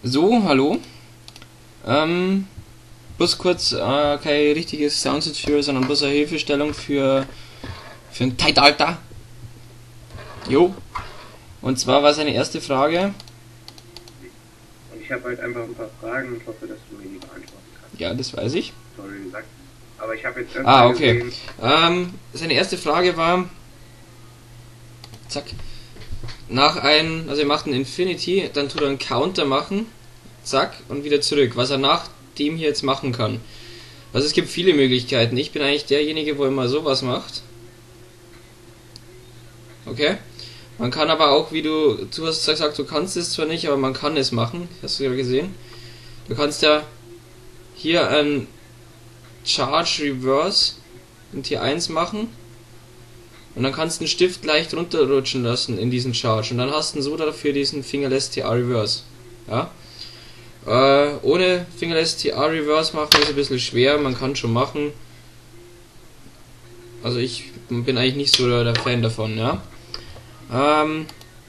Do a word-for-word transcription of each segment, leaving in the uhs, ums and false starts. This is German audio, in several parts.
So, hallo. Ähm, bloß kurz, äh, kein richtiges Soundtutorial, sondern bloß eine Hilfestellung für, für ein Zeitalter. Jo. Und zwar war seine erste Frage. Und ich habe halt einfach ein paar Fragen und hoffe, dass du mir die beantworten kannst. Ja, das weiß ich. Sorry gesagt. Aber ich habe jetzt Ah, okay. gesehen, Ähm, seine erste Frage war, zack, nach einem, also er macht einen Infinity, dann tut er einen Counter machen, zack, und wieder zurück, was er nach dem hier jetzt machen kann. Also es gibt viele Möglichkeiten. Ich bin eigentlich derjenige, wo immer sowas macht. Okay? Man kann aber auch, wie du, du hast gesagt, du kannst es zwar nicht, aber man kann es machen. Hast du ja gesehen? Du kannst ja hier ein Charge Reverse in T eins machen und dann kannst du den Stift leicht runterrutschen lassen in diesen Charge und dann hast du so dafür diesen Fingerless T A Reverse. Ja? Äh, ohne Fingerless T A Reverse machen ist ein bisschen schwer, man kann schon machen. Also ich bin eigentlich nicht so der, der Fan davon, ja. Ähm,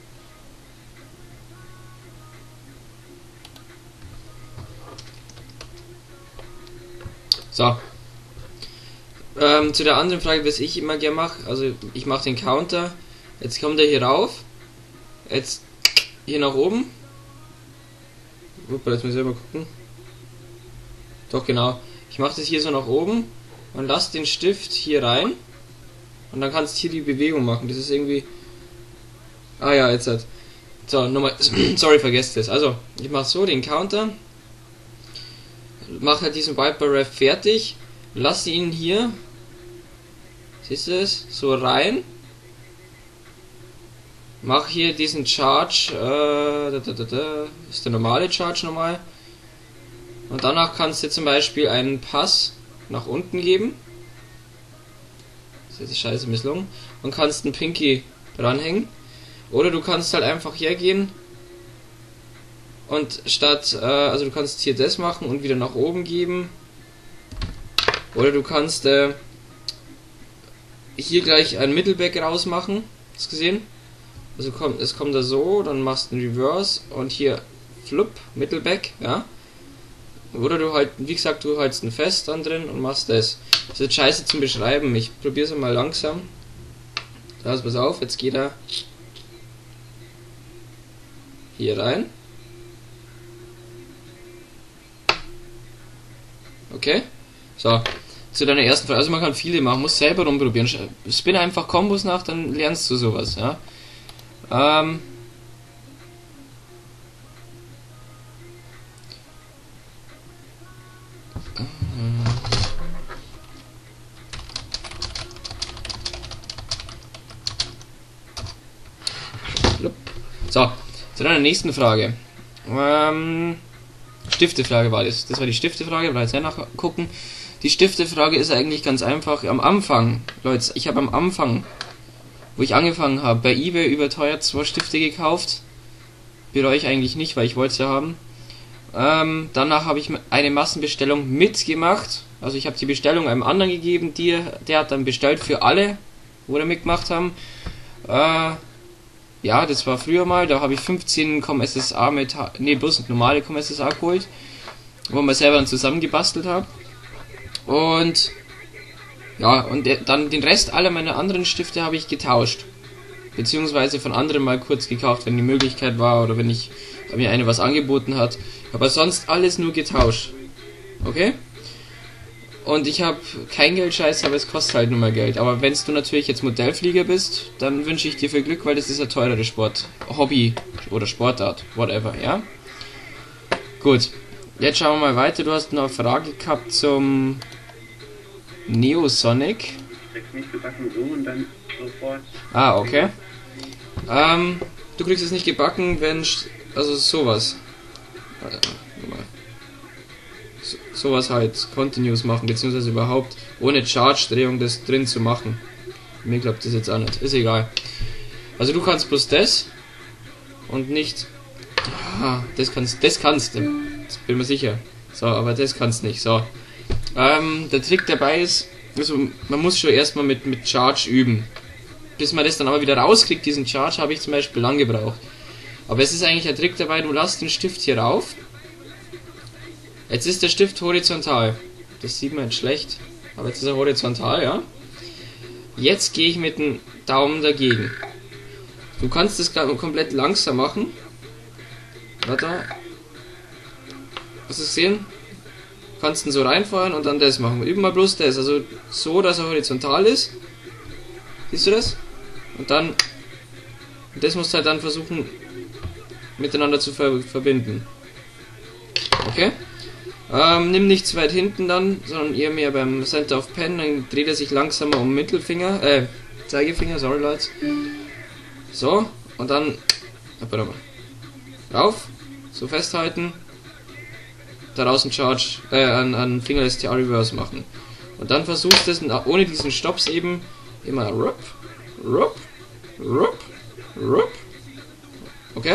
so. Ähm, zu der anderen Frage, was ich immer gerne mache, also ich mache den Counter, jetzt kommt er hier rauf, jetzt hier nach oben. Uppa, jetzt muss ich selber gucken. Doch, genau. Ich mache das hier so nach oben und lasse den Stift hier rein und dann kannst du hier die Bewegung machen. Das ist irgendwie... Ah ja, jetzt hat... So, nochmal... Sorry, vergesst das. Also, ich mache so den Counter, mache halt diesen Viper Ref fertig, lasse ihn hier, siehst du es, so rein, mache hier diesen Charge, äh, da, da, da, da, ist der normale Charge nochmal, und danach kannst du zum Beispiel einen Pass nach unten geben, das ist die Scheiße misslungen, und kannst einen Pinky dranhängen, oder du kannst halt einfach hergehen und statt, äh, also du kannst hier das machen und wieder nach oben geben, oder du kannst äh, hier gleich ein Mittelback rausmachen, hast du gesehen? Also kommt, es kommt da so, dann machst du einen Reverse und hier Flip, Mittelback, ja. Oder du halt, wie gesagt, du hältst einen Fest dann drin und machst das. Das ist scheiße zum Beschreiben, ich probiere es mal langsam. Da ist, pass auf, jetzt geht er hier rein. Okay, so. Zu deiner ersten Frage, also man kann viele machen, muss selber rumprobieren. Spinne einfach Kombos nach, dann lernst du sowas, ja. Ähm. So, zu deiner nächsten Frage. Ähm, Stiftefrage war das. Das war die Stiftefrage, weil jetzt ja nachgucken. Die Stiftefrage ist eigentlich ganz einfach. Am Anfang, Leute, ich habe am Anfang, wo ich angefangen habe, bei eBay überteuert zwei Stifte gekauft. Bereue ich eigentlich nicht, weil ich wollte es ja haben. Ähm, danach habe ich eine Massenbestellung mitgemacht. Also ich habe die Bestellung einem anderen gegeben, die, der hat dann bestellt für alle, wo da mitgemacht haben. Äh, ja, das war früher mal, da habe ich fünfzehn Com S S A mit, nee, bloß normale Com S S A geholt, wo man selber dann zusammengebastelt habe. Und ja, und dann den Rest aller meiner anderen Stifte habe ich getauscht. Beziehungsweise von anderen mal kurz gekauft, wenn die Möglichkeit war oder wenn ich wenn mir eine was angeboten hat. Aber sonst alles nur getauscht. Okay? Und ich habe kein Geldscheiß, aber es kostet halt nur mal Geld. Aber wenn du natürlich jetzt Modellflieger bist, dann wünsche ich dir viel Glück, weil das ist ein teurere Sport. Hobby oder Sportart, whatever, ja? Gut. Jetzt schauen wir mal weiter. Du hast noch eine Frage gehabt zum Neosonic. ich krieg's nicht gebacken so und dann sofort. Ah, okay. Ähm, du kriegst es nicht gebacken, wenn... Also sowas. So, sowas halt Continuous machen, beziehungsweise überhaupt ohne Charge-Drehung das drin zu machen. Mir glaubt das jetzt auch nicht. Ist egal. Also du kannst bloß das und nicht... Ah, das kannst das kannst du. Das bin mir sicher. So, aber das kannst nicht. So. Ähm, der Trick dabei ist, also man muss schon erstmal mit, mit Charge üben. Bis man das dann aber wieder rauskriegt, diesen Charge, habe ich zum Beispiel lang gebraucht. Aber es ist eigentlich ein Trick dabei, du lässt den Stift hier rauf Jetzt ist der Stift horizontal. Das sieht man jetzt schlecht. Aber jetzt ist er horizontal, ja. Jetzt gehe ich mit dem Daumen dagegen. Du kannst das komplett langsam machen. Warte. Hast du es gesehen? Du kannst ihn so reinfahren und dann das machen. Üben mal bloß das. Also so, dass er horizontal ist. Siehst du das? Und dann. Und das musst du halt dann versuchen miteinander zu ver verbinden. Okay? Ähm, nimm nicht zu weit hinten dann, sondern eher mehr beim Center of Pen, dann dreht er sich langsamer um Mittelfinger, äh, Zeigefinger, sorry Leute. So, und dann, rauf, so festhalten, daraus einen Charge, äh, an, an Fingerless T R Reverse machen. Und dann versuchst du es ohne diesen Stops eben immer rup, rup, rup, rup. Okay?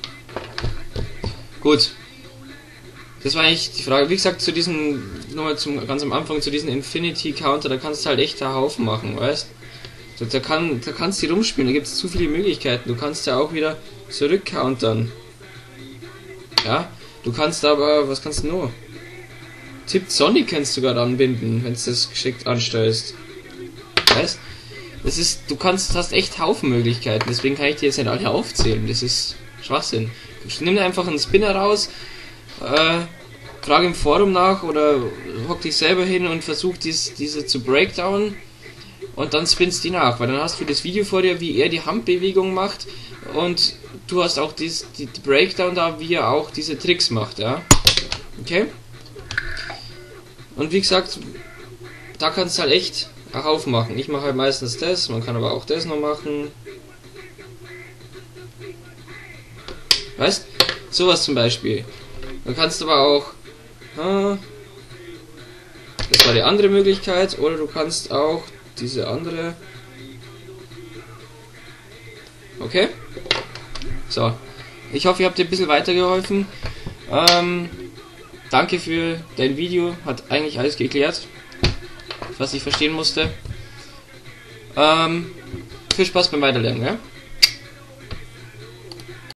Gut. Das war eigentlich die Frage. Wie gesagt, zu diesen, nochmal zum ganz am Anfang, zu diesen Infinity Counter, da kannst du halt echt einen Haufen machen, weißt du? Da, kann, da kannst du die rumspielen, da gibt es zu viele Möglichkeiten. Du kannst ja auch wieder zurückcountern. Ja? Du kannst aber, was kannst du noch? Tipp Sonic kannst du sogar anbinden, wenn du das geschickt anstellst. Weißt du? Das ist, du kannst, hast echt Haufen Möglichkeiten, deswegen kann ich dir jetzt nicht alle aufzählen. Das ist Schwachsinn. Nimm einfach einen Spinner raus, Äh, frage im Forum nach oder hock dich selber hin und versuch dies, diese zu breakdown und dann spinnst die nach, weil dann hast du das Video vor dir, wie er die Handbewegung macht und du hast auch dies, die, die Breakdown da, wie er auch diese Tricks macht, ja. Okay? Und wie gesagt, da kannst du halt echt auch aufmachen. Ich mache halt meistens das, man kann aber auch das noch machen. Weißt? Sowas zum Beispiel. Dann kannst du aber auch, ah, das war die andere Möglichkeit, oder du kannst auch diese andere, okay, so, ich hoffe, ihr habt dir ein bisschen weitergeholfen, ähm, danke für dein Video, hat eigentlich alles geklärt, was ich verstehen musste, ähm, viel Spaß beim Weiterlernen, ja?